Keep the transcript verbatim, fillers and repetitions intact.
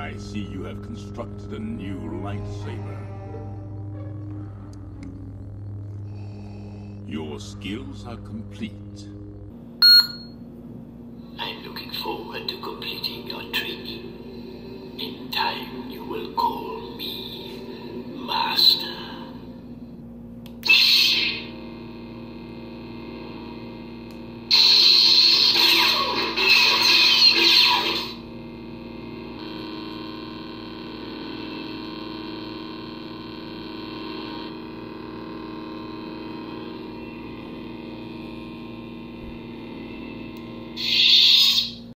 I see you have constructed a new lightsaber. Your skills are complete.